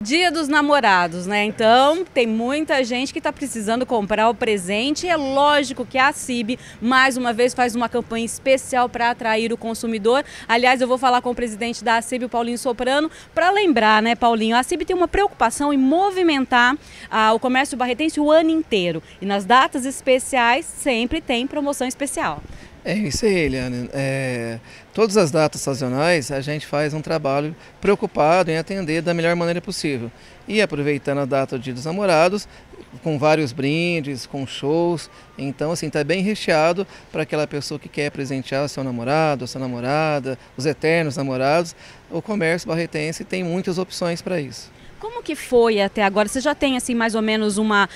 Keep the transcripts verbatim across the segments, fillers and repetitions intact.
Dia dos Namorados, né? Então tem muita gente que está precisando comprar o presente. É lógico que a CIB, mais uma vez, faz uma campanha especial para atrair o consumidor. Aliás, eu vou falar com o presidente da CIB, o Paulinho Soprano, para lembrar, né, Paulinho? A CIB tem uma preocupação em movimentar ah, o comércio barretense o ano inteiro. E nas datas especiais sempre tem promoção especial. É isso aí, Eliane. É, todas as datas sazonais a gente faz um trabalho preocupado em atender da melhor maneira possível. E aproveitando a data do Dia dos Namorados, com vários brindes, com shows. Então, assim, está bem recheado para aquela pessoa que quer presentear seu namorado, sua namorada, os eternos namorados. O comércio barretense tem muitas opções para isso. Como que foi até agora? Você já tem assim mais ou menos uma,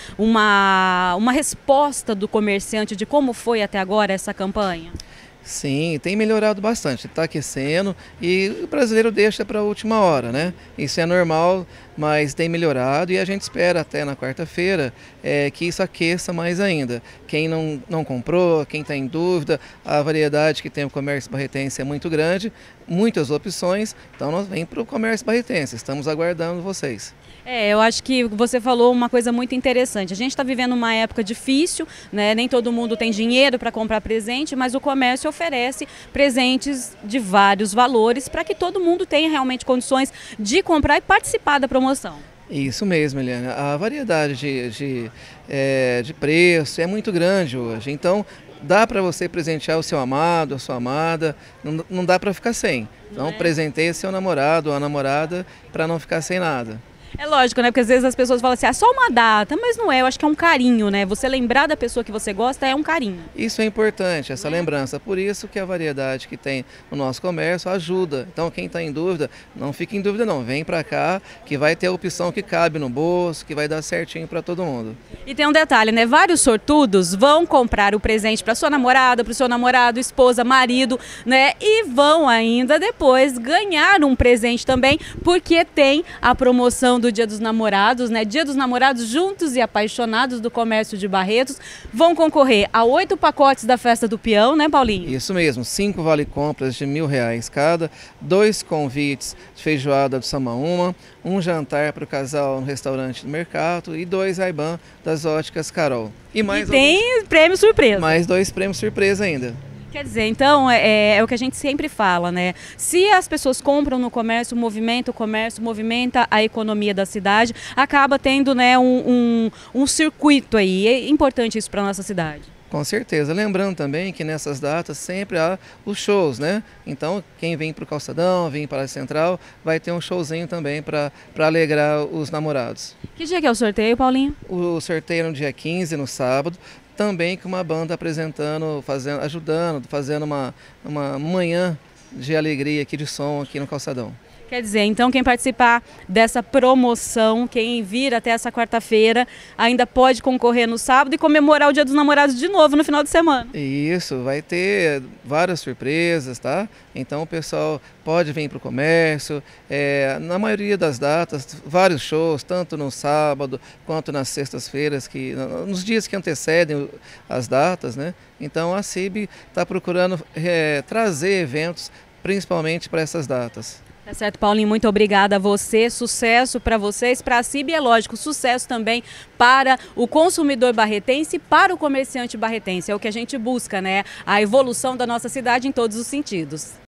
uma, uma resposta do comerciante de como foi até agora essa campanha? Sim, tem melhorado bastante, está aquecendo e o brasileiro deixa para a última hora, né? Isso é normal, mas tem melhorado e a gente espera até na quarta-feira é, que isso aqueça mais ainda. Quem não, não comprou, quem está em dúvida, a variedade que tem o comércio barretense é muito grande, muitas opções, então nós vem para o comércio barretense, estamos aguardando vocês. É, eu acho que você falou uma coisa muito interessante. A gente está vivendo uma época difícil, né? Nem todo mundo tem dinheiro para comprar presente, mas o comércio oferece presentes de vários valores para que todo mundo tenha realmente condições de comprar e participar da promoção. Isso mesmo, Eliane. A variedade de, de, é, de preço é muito grande hoje, então dá para você presentear o seu amado, a sua amada, não, não dá para ficar sem. Então, é. Presenteie seu namorado ou a namorada para não ficar sem nada. É lógico, né? Porque às vezes as pessoas falam assim, ah, só uma data, mas não é, eu acho que é um carinho, né? Você lembrar da pessoa que você gosta é um carinho. Isso é importante, essa é. lembrança, por isso que a variedade que tem no nosso comércio ajuda. Então quem está em dúvida, não fique em dúvida não, vem para cá que vai ter a opção que cabe no bolso, que vai dar certinho para todo mundo. E tem um detalhe, né? Vários sortudos vão comprar o presente para sua namorada, para o seu namorado, esposa, marido, né? E vão ainda depois ganhar um presente também, porque tem a promoção do Dia dos Namorados, né? Dia dos Namorados juntos e apaixonados do comércio de Barretos vão concorrer a oito pacotes da Festa do Peão, né, Paulinho? Isso mesmo, cinco vale-compras de mil reais cada, dois convites de feijoada do Samaúma, um jantar para o casal no restaurante do Mercado e dois Ray-Ban das óticas Carol. E, mais e tem alguns... prêmio surpresa. Mais dois prêmios surpresa ainda. Quer dizer, então, é, é o que a gente sempre fala, né? Se as pessoas compram no comércio, movimenta o comércio, movimenta a economia da cidade, acaba tendo, né, um, um, um circuito aí. É importante isso para a nossa cidade. Com certeza. Lembrando também que nessas datas sempre há os shows, né? Então, quem vem para o Calçadão, vem para a Central, vai ter um showzinho também para para alegrar os namorados. Que dia que é o sorteio, Paulinho? O sorteio é no dia quinze, no sábado. Também com uma banda apresentando, fazendo, ajudando, fazendo uma, uma manhã de alegria aqui de som aqui no Calçadão. Quer dizer, então quem participar dessa promoção, quem vir até essa quarta-feira, ainda pode concorrer no sábado e comemorar o Dia dos Namorados de novo no final de semana. Isso, vai ter várias surpresas, tá? Então o pessoal pode vir para o comércio, é, na maioria das datas, vários shows, tanto no sábado quanto nas sextas-feiras, que, nos dias que antecedem as datas, né? Então a CIB está procurando é, trazer eventos, principalmente para essas datas. Tá certo, Paulinho, muito obrigada a você, sucesso para vocês, para a CIB e é lógico, sucesso também para o consumidor barretense e para o comerciante barretense, é o que a gente busca, né? A evolução da nossa cidade em todos os sentidos.